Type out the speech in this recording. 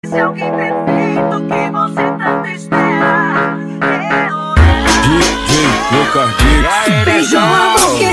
Esse alguém perfeito que você tanto espera. DJ Lucas Beats. Beijou a boca.